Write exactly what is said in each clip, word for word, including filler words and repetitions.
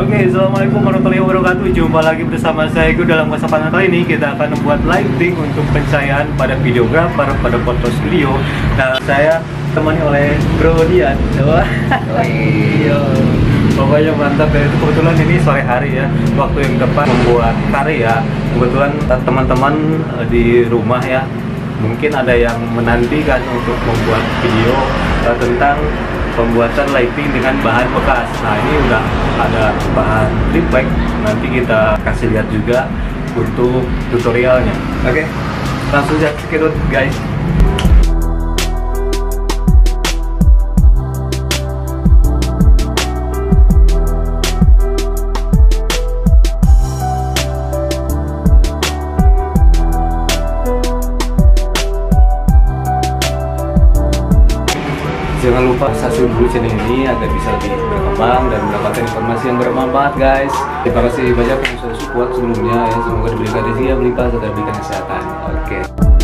Oke, assalamualaikum warahmatullahi wabarakatuh. Jumpa lagi bersama saya Gu dalam kesempatan kali ini kita akan membuat lighting untuk pencahayaan pada videografer, pada foto studio. Nah, saya temani oleh Bro Dian. Wah, iya. Pokoknya mantap ya. Itu kebetulan ini sore hari ya, waktu yang tepat membuat karya. Kebetulan teman-teman di rumah ya, mungkin ada yang menantikan untuk membuat video uh, tentang pembuatan lighting dengan bahan bekas. Nah, ini udah ada bahan trip light, nanti kita kasih lihat juga untuk tutorialnya. Oke, langsung saja kita guys. Jangan lupa subscribe dulu channel ini agar bisa lebih berkembang dan mendapatkan informasi yang bermanfaat guys. Terima kasih banyak yang sudah support sebelumnya ya. Semoga diberikan rezeki yang melimpah serta diberikan kesehatan. Oke.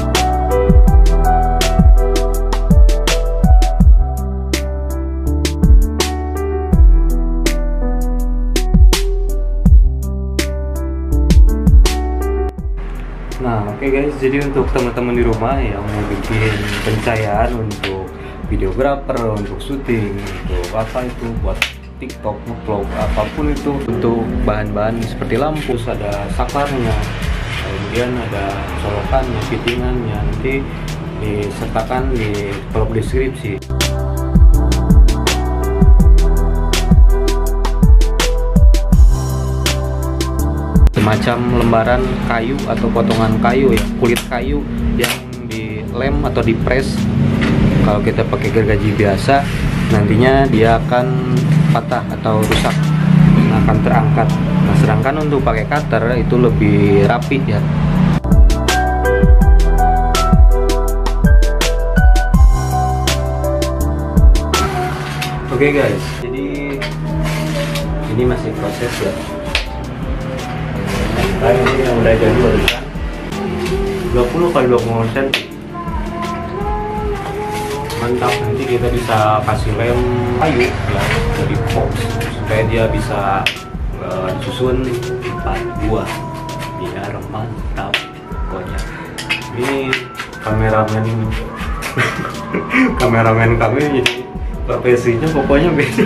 Nah, oke okay guys. Jadi untuk teman-teman di rumah yang mau bikin pencahayaan untuk videografer, untuk syuting, untuk apa itu, buat TikTok, ngevlog, apapun itu, untuk bahan-bahan seperti lampu, ada sakarnya, kemudian ada colokannya, fittingannya, nanti disertakan di kolom deskripsi. Semacam lembaran kayu atau potongan kayu ya, kulit kayu yang dilem atau dipres. Kalau kita pakai gergaji biasa, nantinya dia akan patah atau rusak, akan terangkat. Nah, sedangkan untuk pakai cutter itu lebih rapi ya. Oke okay guys, jadi ini masih proses ya. Nah, ini yang udah jadi barusan dua puluh kali dua puluh sentimeter. Mantap, nanti kita bisa kasih lem kayu ya dari box supaya dia bisa uh, disusun empat buah biar mantap pokoknya. Ini kameramen kameramen kami jadi profesinya pokoknya beda.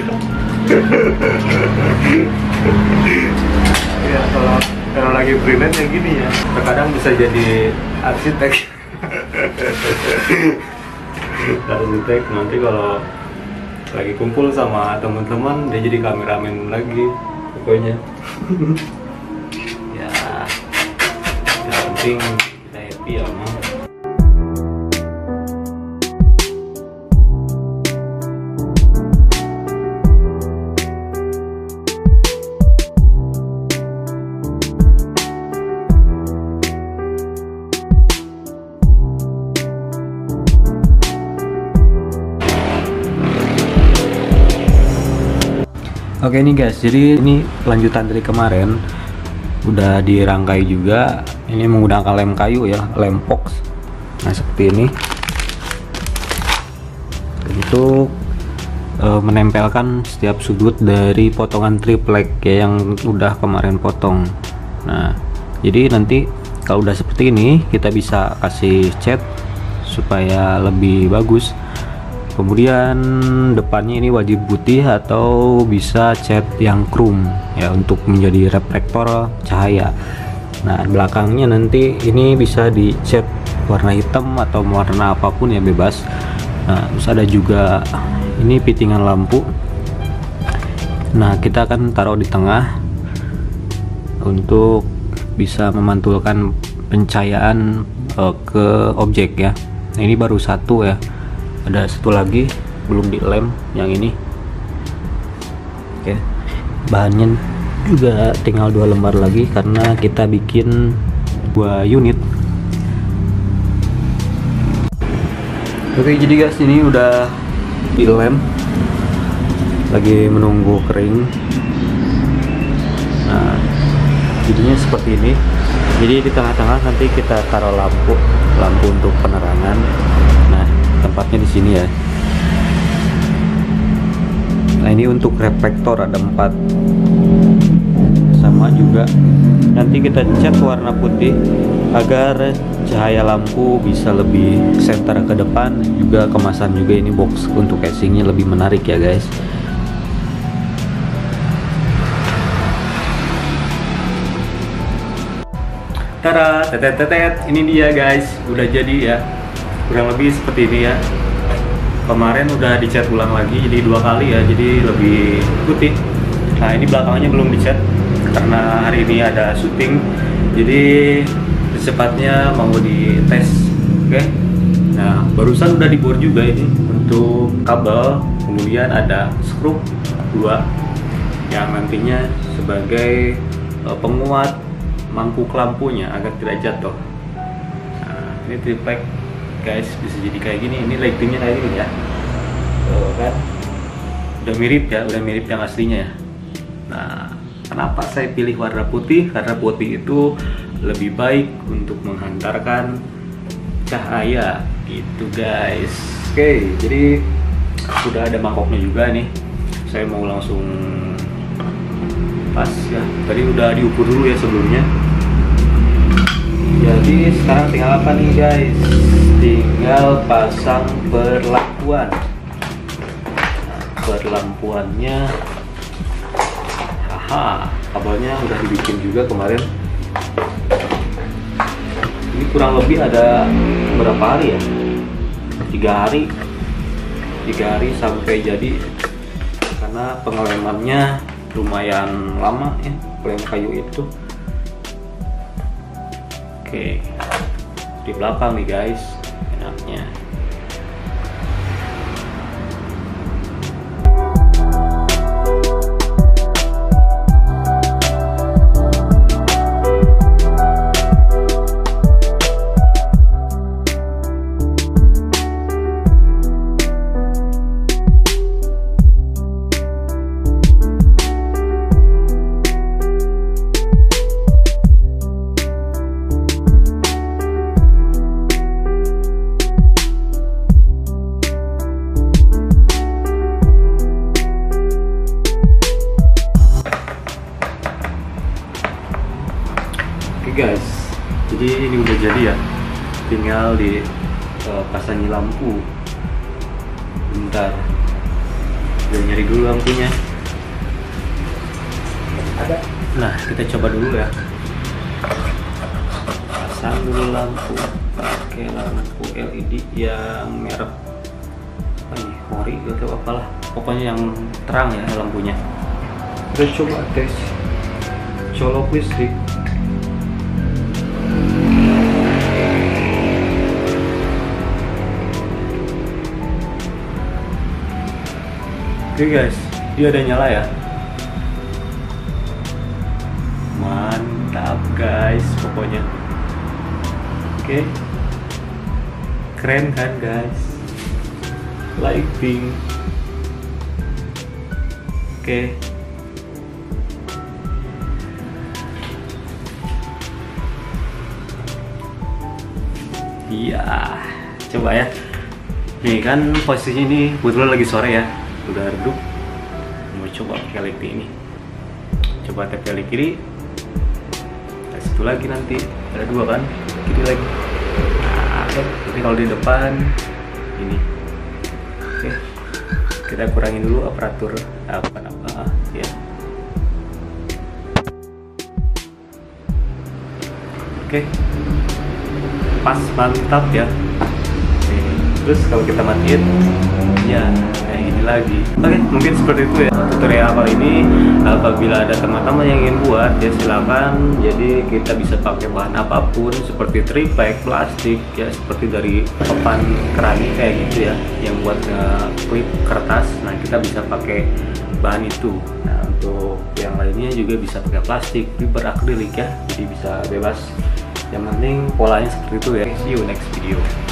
Ya kalau kalau lagi freelance ya gini ya, terkadang bisa jadi arsitek. Arsitek nanti kalau lagi kumpul sama teman-teman dia jadi kameramen lagi pokoknya. Ya, yang penting kita happy ya mah. Oke nih guys, jadi ini lanjutan dari kemarin udah dirangkai juga. Ini menggunakan lem kayu ya, lem box. Nah seperti ini untuk e, menempelkan setiap sudut dari potongan triplek ya yang udah kemarin potong. Nah jadi nanti kalau udah seperti ini kita bisa kasih cat supaya lebih bagus. Kemudian depannya ini wajib putih atau bisa cat yang chrome ya untuk menjadi reflektor cahaya. Nah belakangnya nanti ini bisa dicat warna hitam atau warna apapun ya bebas. Nah terus ada juga ini fittingan lampu. Nah kita akan taruh di tengah untuk bisa memantulkan pencahayaan uh, ke objek ya. Nah ini baru satu ya. Ada satu lagi belum dilem yang ini. Oke, bahannya juga tinggal dua lembar lagi karena kita bikin dua unit. Oke jadi guys, ini udah dilem, lagi menunggu kering. Nah jadinya seperti ini. Jadi di tengah-tengah nanti kita taruh lampu lampu untuk penerangan. Nah tempatnya di sini ya. Nah ini untuk reflektor ada empat. juga. Nanti kita cat warna putih agar cahaya lampu bisa lebih center ke depan. Juga kemasan juga ini box untuk casingnya lebih menarik ya guys. Tada, tetet tetet, ini dia guys, udah jadi ya, kurang lebih seperti ini ya. Kemarin udah dicat ulang lagi, jadi dua kali ya, jadi lebih putih. Nah ini belakangnya belum dicat karena hari ini ada syuting, jadi secepatnya mau dites, oke? Okay? Nah barusan udah dibor juga ini untuk kabel, kemudian ada skrup dua yang nantinya sebagai uh, penguat mangkuk lampunya agar tidak jatuh. Nah, ini triplek guys, bisa jadi kayak gini. Ini lightingnya kayak gini ya. Tuh kan, udah mirip ya, udah mirip yang aslinya ya. Nah, kenapa saya pilih warna putih? Karena putih itu lebih baik untuk menghantarkan cahaya, gitu guys. Oke, jadi sudah ada mangkoknya juga nih. Saya mau langsung pas ya, tadi udah diukur dulu ya sebelumnya. Jadi sekarang tinggal apa nih guys? Tinggal pasang perlampuan. Nah, perlampuannya, haha, kabelnya udah dibikin juga kemarin. Ini kurang lebih ada berapa hari ya? Tiga hari, tiga hari sampai jadi. Karena pengelemannya lumayan lama ya, lem kayu itu. Oke, di belakang nih guys enaknya. Oke guys, jadi ini udah jadi ya, tinggal di uh, pasangi lampu. Bentar, udah nyari dulu lampunya. Ada. Nah kita coba dulu ya, pasang dulu lampu pakai lampu L E D yang merek apa nih, Hori atau apalah, pokoknya yang terang ya lampunya. Kita coba tes colok listrik. Oke guys, dia udah nyala ya. Mantap guys, pokoknya. Oke, keren kan guys, lighting. Oke, iya, coba ya. Nih kan posisinya ini kebetulan lagi sore ya, udah redup. Mau coba pakai lighting ini, coba tap kali kiri, nah, satu lagi nanti ada dua kan, kiri lagi. Nah, ini kalau di depan ini. Oke, kita kurangin dulu aparatur apa apa ya. Oke, pas, mantap ya. Oke, terus kalau kita matiin ya kayak gini lagi. Oke, mungkin seperti itu ya tutorial kali ini. Apabila ada teman-teman yang ingin buat ya silakan. Jadi kita bisa pakai bahan apapun seperti triplek, plastik ya, seperti dari papan keramik kayak gitu ya, yang buat nge-clip kertas. Nah kita bisa pakai bahan itu. Nah untuk yang lainnya juga bisa pakai plastik, fiber akrilik ya, jadi bisa bebas. Yang penting polanya seperti itu ya. See you next video.